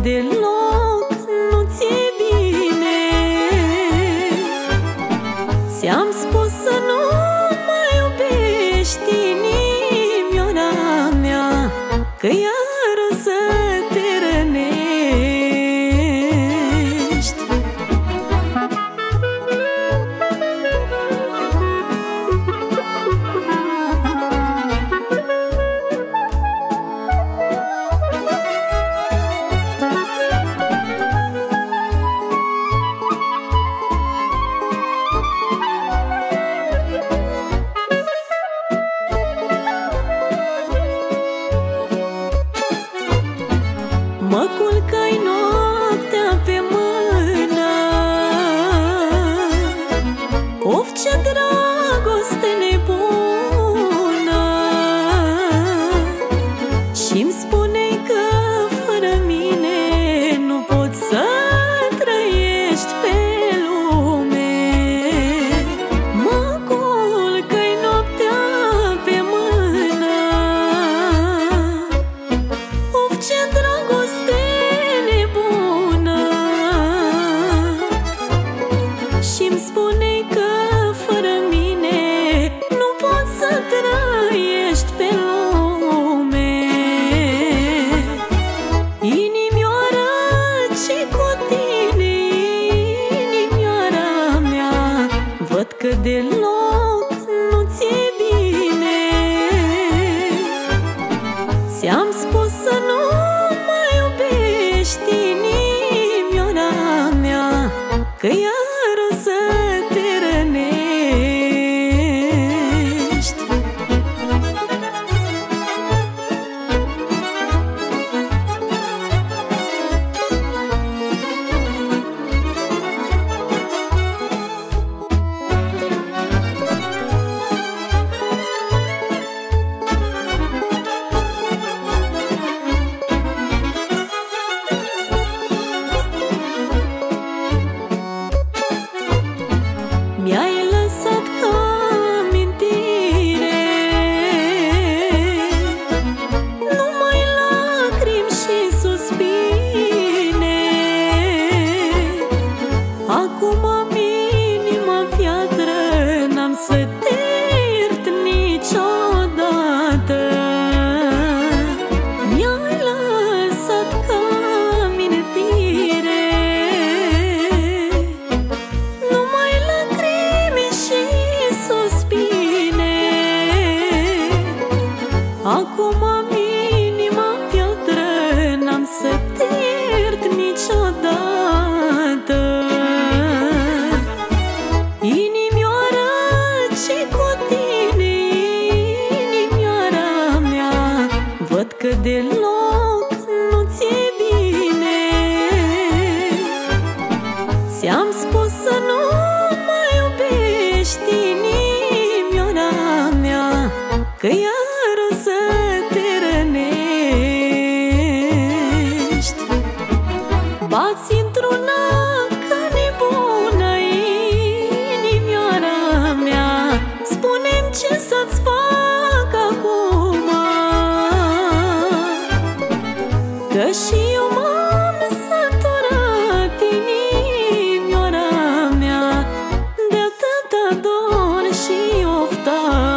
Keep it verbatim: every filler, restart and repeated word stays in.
deloc nu ți-e bine. Ți-am spus să nu mai iubești, inimioara mea, că iar o să te rănești. Mă culcai noaptea pe mână, of, ce dragoste nebună, și-mi spuneai că fără mine nu poți să trăiești pe lume. Mă culcai noaptea pe mână, of, ce dragoste nebună, și-mi spuneai că fără mine nu poți să trăiești pe lume. Inimioară, ce cu tine, inimioara mea, văd că deloc nu ți-e bine. Ți-am spus să nu mai iubești, inimioara mea, că iar o să te rănești. Mi-ai lăsat ca amintire numai lacrimi și suspine. Acum am inima piatră, n-am să te iert niciodată. Mi-ai lăsat ca amintire numai lacrimi și suspine. Acum am inima piatră, n-am să te iert niciodată. Inimioară, ce cu tine, inimioara mea, văd că deloc nu ți-e bine. Ți-am spus să nu mai iubești, inimioara mea, că iar o să te rănești. Bați într-una ca nebună, inimioara mea, spune-mi ce să-ți fac acum, că și eu m-am săturat, inimioara mea, de atâta dor și ofta.